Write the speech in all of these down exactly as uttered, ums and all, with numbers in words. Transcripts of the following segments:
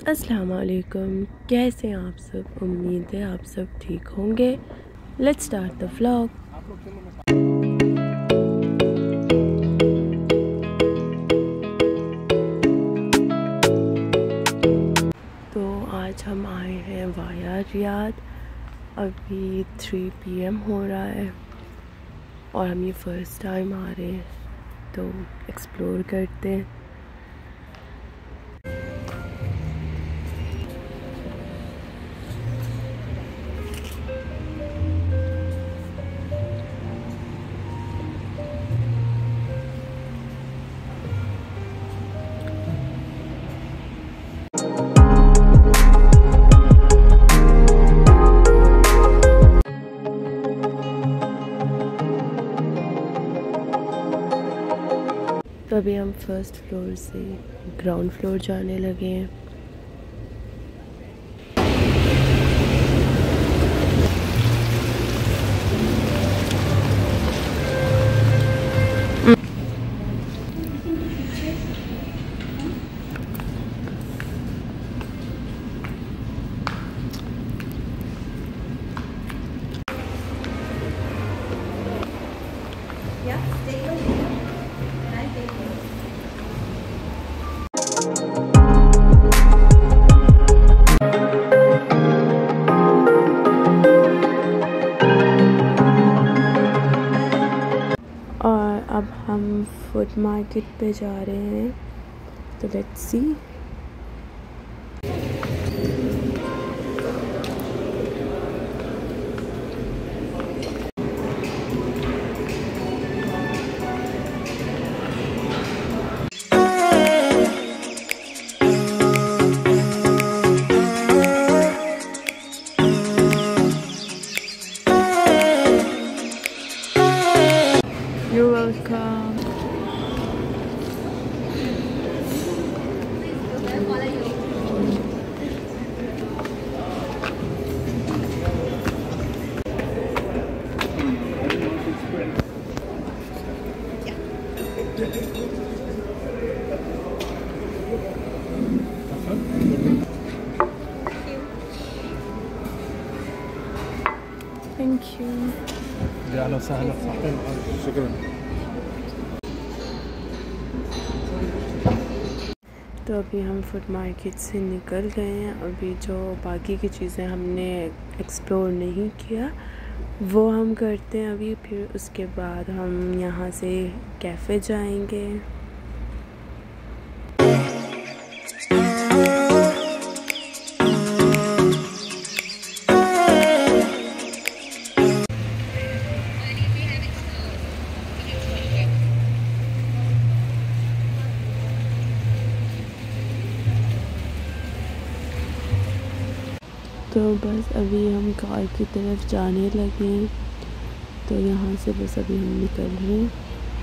अस्सलाम वालेकुम, कैसे हैं आप सब। उम्मीद है आप सब ठीक होंगे। Let's start the vlog. तो आज हम आए हैं वाया रियाद। अभी थ्री पी एम हो रहा है और हम ये फ़र्स्ट टाइम आ रहे हैं, तो एक्सप्लोर करते हैं। तो अभी हम फर्स्ट फ्लोर से ग्राउंड फ्लोर जाने लगे हैं। और अब हम फूड मार्केट पे जा रहे हैं, तो let's see. You're welcome. Thank you. أهلا وسهلا. شكرا. तो अभी हम फूड मार्केट से निकल गए हैं। अभी जो बाकी की चीज़ें हमने एक्सप्लोर नहीं किया वो हम करते हैं अभी, फिर उसके बाद हम यहाँ से कैफ़े जाएंगे। तो बस अभी हम कार की तरफ जाने लगे हैं, तो यहाँ से बस अभी हम निकल रहे हैं।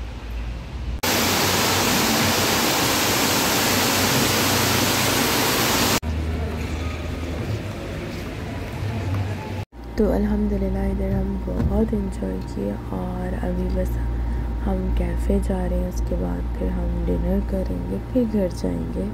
तो अल्हम्दुलिल्लाह इधर हम बहुत एंजॉय किए और अभी बस हम कैफ़े जा रहे हैं। उसके बाद फिर हम डिनर करेंगे, फिर घर जाएंगे।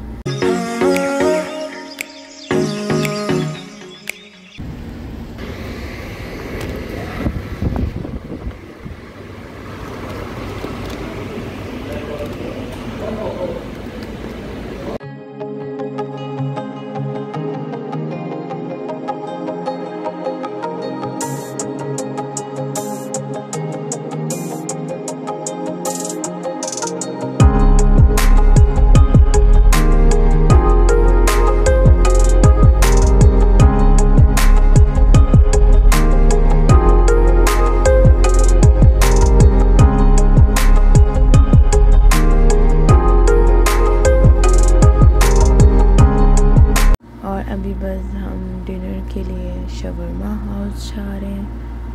अभी बस हम डिनर के लिए शवरमा हाउस जा रहे हैं।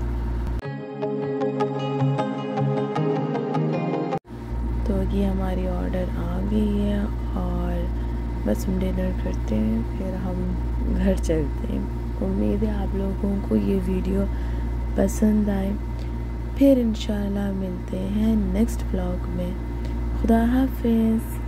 तो ये हमारी ऑर्डर आ गई है और बस हम डिनर करते हैं, फिर हम घर चलते हैं। उम्मीद है आप लोगों को ये वीडियो पसंद आए। फिर इंशाल्लाह मिलते हैं नेक्स्ट व्लॉग में। खुदा हाफिज़।